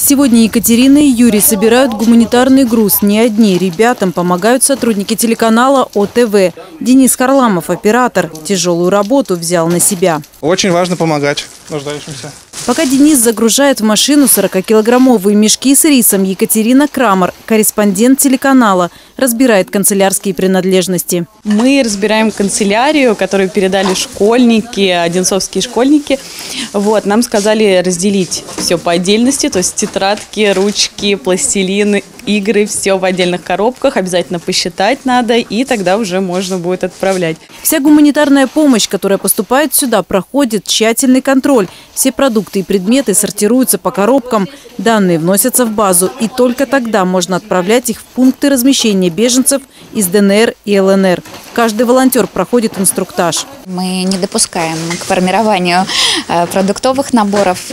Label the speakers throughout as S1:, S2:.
S1: Сегодня Екатерина и Юрий собирают гуманитарный груз. Не одни. Ребятам помогают сотрудники телеканала ОТВ. Денис Харламов, оператор, тяжелую работу взял на себя.
S2: Очень важно помогать нуждающимся.
S1: Пока Денис загружает в машину 40-килограммовые мешки с рисом, Екатерина Крамер, корреспондент телеканала, разбирает канцелярские принадлежности.
S3: Мы разбираем канцелярию, которую передали школьники, одинцовские школьники. Нам сказали разделить все по отдельности, то есть тетрадки, ручки, пластилин, игры, все в отдельных коробках. Обязательно посчитать надо, и тогда уже можно будет отправлять.
S1: Вся гуманитарная помощь, которая поступает сюда, проходит тщательный контроль. Все продукты и предметы сортируются по коробкам, данные вносятся в базу, и только тогда можно отправлять их в пункты размещения беженцев из ДНР и ЛНР. Каждый волонтер проходит инструктаж.
S4: Мы не допускаем к формированию продуктовых наборов,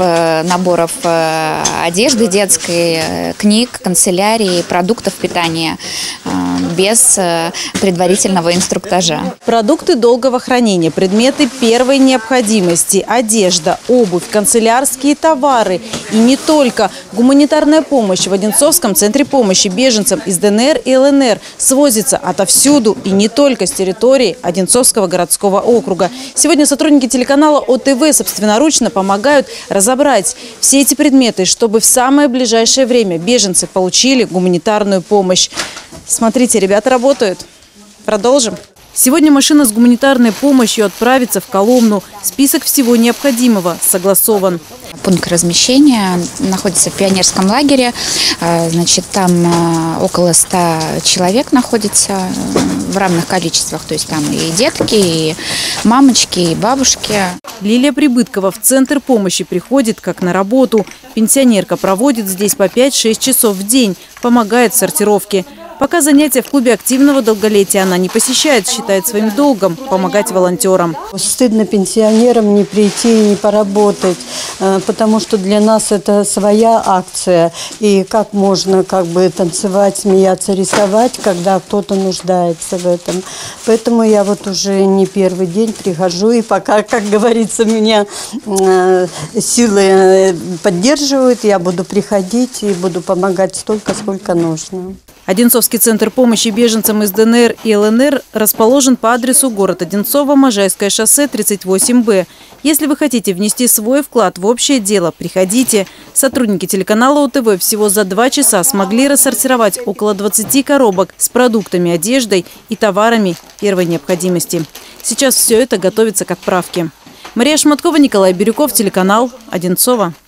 S4: одежды детской, книг, канцелярии, продуктов питания без предварительного инструктажа.
S1: Продукты долгого хранения, предметы первой необходимости, одежда, обувь, канцелярские товары и не только. Гуманитарная помощь в Одинцовском центре помощи беженцам из ДНР и ЛНР свозится отовсюду и не только с территории Одинцовского городского округа. Сегодня сотрудники телеканала ОТВ собственноручно помогают разобрать все эти предметы, чтобы в самое ближайшее время беженцы получили гуманитарную помощь. Смотрите, ребята работают. Продолжим. Сегодня машина с гуманитарной помощью отправится в Коломну. Список всего необходимого согласован.
S4: Пункт размещения находится в пионерском лагере. Там около 100 человек находится в равных количествах. То есть там и детки, и мамочки, и бабушки.
S1: Лилия Прибыткова в центр помощи приходит как на работу. Пенсионерка проводит здесь по 5-6 часов в день, помогает в сортировке. Пока занятия в клубе активного долголетия она не посещает, считает своим долгом помогать волонтерам.
S5: Стыдно пенсионерам не прийти и не поработать, потому что для нас это своя акция. И как можно танцевать, смеяться, рисовать, когда кто-то нуждается в этом. Поэтому я уже не первый день прихожу, и пока, как говорится, меня силы поддерживают, я буду приходить и буду помогать столько, сколько нужно.
S1: Одинцовский центр помощи беженцам из ДНР и ЛНР расположен по адресу город Одинцово, Можайское шоссе, 38Б. Если вы хотите внести свой вклад в общее дело, приходите. Сотрудники телеканала ОТВ всего за 2 часа смогли рассортировать около 20 коробок с продуктами, одеждой и товарами первой необходимости. Сейчас все это готовится к отправке. Мария Шматкова, Николай Бирюков, телеканал Одинцово.